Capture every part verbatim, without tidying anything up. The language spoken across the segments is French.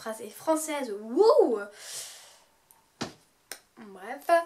phrase est française. Wouh! Bref.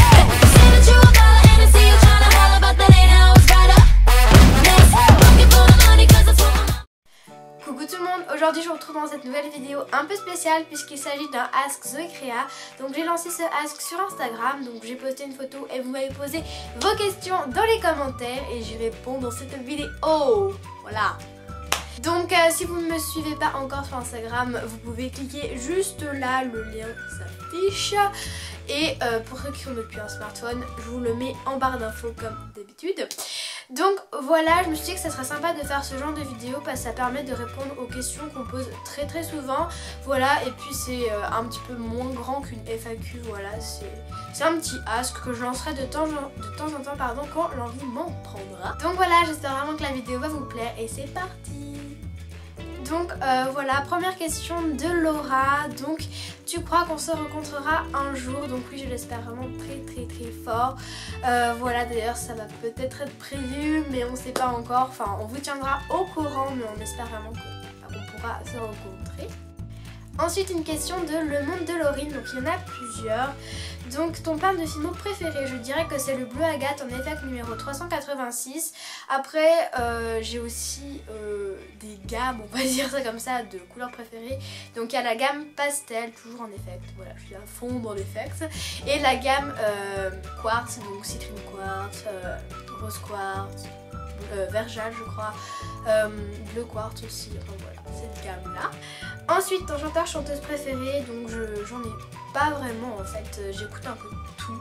Coucou tout le monde, aujourd'hui je vous retrouve dans cette nouvelle vidéo un peu spéciale puisqu'il s'agit d'un Ask Zoé Créa. Donc j'ai lancé ce Ask sur Instagram, donc j'ai posté une photo et vous m'avez posé vos questions dans les commentaires et j'y réponds dans cette vidéo. Voilà. Donc euh, si vous ne me suivez pas encore sur Instagram, vous pouvez cliquer juste là, le lien s'affiche. Et euh, pour ceux qui sont depuis un smartphone, je vous le mets en barre d'infos comme d'habitude. Donc voilà, je me suis dit que ça serait sympa de faire ce genre de vidéo parce que ça permet de répondre aux questions qu'on pose très très souvent. Voilà, et puis c'est euh, un petit peu moins grand qu'une F A Q, voilà, c'est un petit ask que je lancerai de temps, de temps en temps pardon, quand l'envie m'en prendra. Donc voilà, j'espère vraiment que la vidéo va vous plaire et c'est parti. Donc euh, voilà, première question de Laura. Donc tu crois qu'on se rencontrera un jour? Donc oui, je l'espère vraiment très très très fort. euh, Voilà, d'ailleurs ça va peut-être être prévu mais on ne sait pas encore. Enfin on vous tiendra au courant, mais on espère vraiment qu'on pourra se rencontrer. Ensuite une question de Le Monde de Laurine, donc il y en a plusieurs. Donc ton pain de Fimo préféré, je dirais que c'est le bleu agate en effet numéro trois cent quatre-vingt-six. Après euh, j'ai aussi euh, des gammes, on va dire ça comme ça, de couleurs préférées. Donc il y a la gamme pastel, toujours en effect, voilà je suis à fond dans l'effect. Et la gamme euh, quartz, donc citrine quartz, euh, rose quartz, euh, vergeal je crois, euh, bleu quartz aussi, enfin voilà cette gamme là. Ensuite ton chanteur chanteuse préférée, donc j'en ai pas vraiment en fait, j'écoute un peu tout.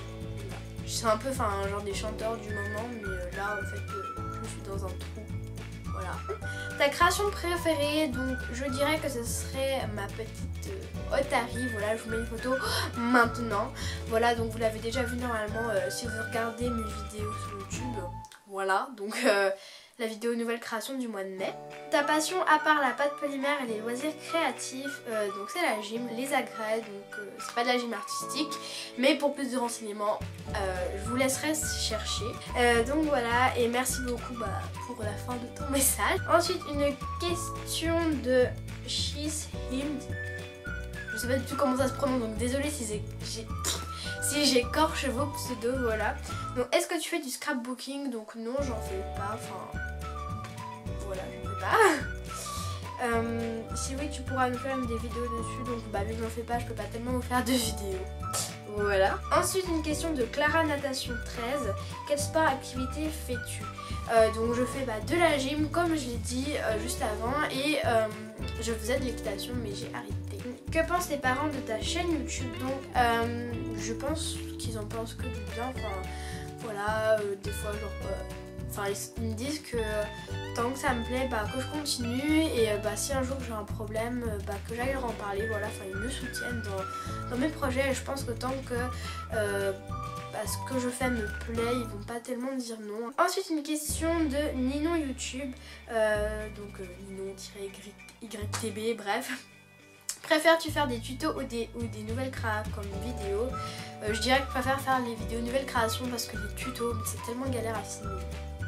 C'est un peu enfin genre des chanteurs du moment, mais euh, là en fait euh, je suis dans un trou. Voilà. Ta création préférée, donc je dirais que ce serait ma petite euh, Otari. Voilà, je vous mets une photo maintenant. Voilà, donc vous l'avez déjà vu normalement euh, si vous regardez mes vidéos sur YouTube. Voilà, donc euh, la vidéo nouvelle création du mois de mai. Ta passion à part la pâte polymère et les loisirs créatifs, euh, donc c'est la gym, les agrès, donc euh, c'est pas de la gym artistique, mais pour plus de renseignements, euh, je vous laisserai chercher. Euh, donc voilà, et merci beaucoup bah, pour la fin de ton message. Ensuite une question de She's Him. Je sais pas du tout comment ça se prononce, donc désolée si j'ai... Si j'écorche vos pseudos, voilà. Donc est-ce que tu fais du scrapbooking? Donc non, j'en fais pas, enfin... Voilà, j'en fais pas. euh, si oui, tu pourras nous faire des vidéos dessus, donc bah vu que j'en fais pas, je peux pas tellement vous faire de vidéos. Voilà. Ensuite une question de Clara Natation treize. Quel sport activité fais-tu? euh, Donc je fais bah, de la gym comme je l'ai dit euh, juste avant. Et euh, je faisais de l'équitation mais j'ai arrêté. Que pensent les parents de ta chaîne YouTube? Donc euh, je pense qu'ils en pensent que du bien. Enfin voilà, euh, des fois genre euh, enfin ils me disent que tant que ça me plaît, bah que je continue. Et euh, bah si un jour j'ai un problème, euh, bah que j'aille leur en parler. Voilà, enfin ils me soutiennent dans, dans mes projets. Et je pense que tant que euh, bah, ce que je fais me plaît, ils vont pas tellement dire non. Ensuite une question de Ninon YouTube. euh, Donc euh, Ninon-Y T B, bref. Préfères-tu faire des tutos ou des, ou des nouvelles créations comme vidéos? euh, Je dirais que je préfère faire les vidéos nouvelles créations parce que les tutos, c'est tellement galère à filmer.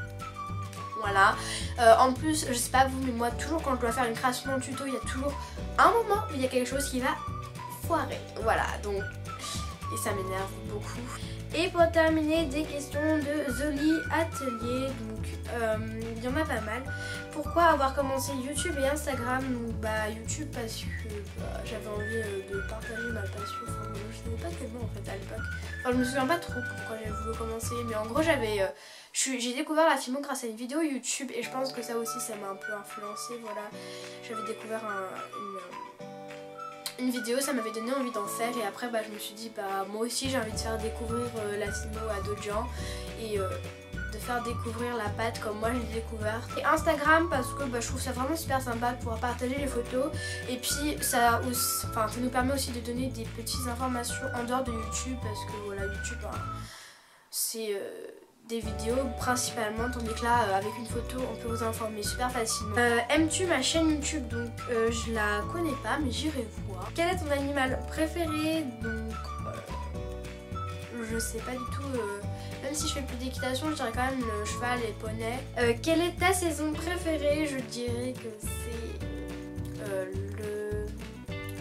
Voilà. Euh, en plus, je sais pas vous, mais moi, toujours quand je dois faire une création dans le tuto, il y a toujours un moment où il y a quelque chose qui va foirer. Voilà, donc... Et ça m'énerve beaucoup. Et pour terminer, des questions de Zoli Atelier. Donc, euh, il y en a pas mal. Pourquoi avoir commencé YouTube et Instagram? Donc, bah, YouTube parce que bah, j'avais envie euh, de partager ma passion. Enfin, je savais pas tellement en fait à l'époque. Enfin, je me souviens pas trop pourquoi j'avais voulu commencer. Mais en gros, j'avais... Euh, j'ai découvert la Fimo grâce à une vidéo YouTube. Et je pense que ça aussi, ça m'a un peu influencé. Voilà. J'avais découvert un, une... une vidéo, ça m'avait donné envie d'en faire et après bah, je me suis dit bah moi aussi j'ai envie de faire découvrir euh, la Fimo à d'autres gens et euh, de faire découvrir la pâte comme moi j'ai découvert. Et Instagram parce que bah, je trouve ça vraiment super sympa de pouvoir partager les photos et puis ça, aussi, enfin, ça nous permet aussi de donner des petites informations en dehors de YouTube parce que voilà YouTube bah, c'est... Euh, des vidéos principalement, tandis que là euh, avec une photo on peut vous informer super facilement. Euh, Aimes-tu ma chaîne YouTube? Donc euh, je la connais pas mais j'irai voir. Quel est ton animal préféré? Donc euh, je sais pas du tout, euh, même si je fais plus d'équitation je dirais quand même le cheval et poney. Euh, quelle est ta saison préférée? Je dirais que c'est euh, le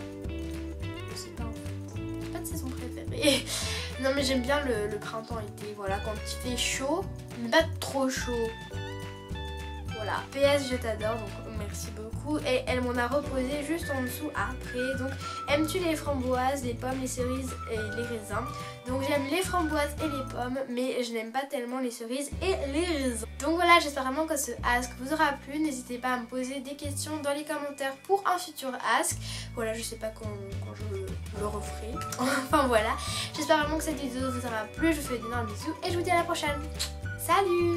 préférée. Non mais j'aime bien le, le printemps-été, voilà, quand il fait chaud, mais pas trop chaud. Voilà, P S je t'adore, donc merci beaucoup. Et elle m'en a reposé juste en dessous après. Donc aimes-tu les framboises, les pommes, les cerises et les raisins? Donc j'aime les framboises et les pommes, mais je n'aime pas tellement les cerises et les raisins. Donc voilà, j'espère vraiment que ce ask vous aura plu. N'hésitez pas à me poser des questions dans les commentaires pour un futur ask. Voilà, je sais pas quand, quand je le referai. Enfin voilà, j'espère vraiment que cette vidéo vous aura plu. Je vous fais d'énormes bisous et je vous dis à la prochaine. Salut!